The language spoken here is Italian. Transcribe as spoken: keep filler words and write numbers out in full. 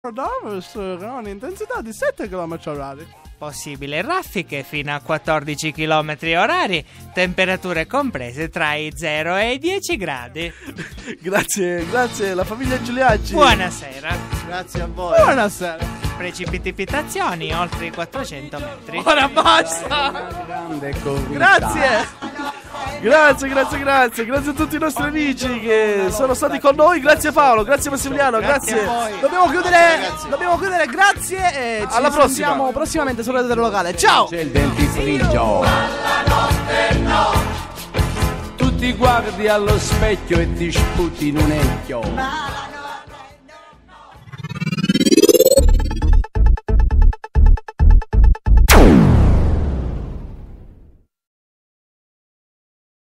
con intensità di sette chilometri orari. Possibili raffiche fino a quattordici chilometri orari, temperature comprese tra i zero e i dieci gradi. Grazie, grazie, la famiglia Giuliacci. Buonasera. Grazie a voi. Buonasera. Precipitazioni oltre i quattrocento metri. Ora basta. Grazie. Grazie, grazie, grazie. Grazie a tutti i nostri amici che sono stati con noi. Grazie Paolo, grazie Massimiliano, grazie. grazie. Dobbiamo chiudere, dobbiamo chiudere, grazie e ci alla prossima. sentiamo prossimamente sul Radio del Locale. Ciao. C'è il dentifricio. Alla notte no. Tu ti guardi allo specchio e ti sputi in un ecchio.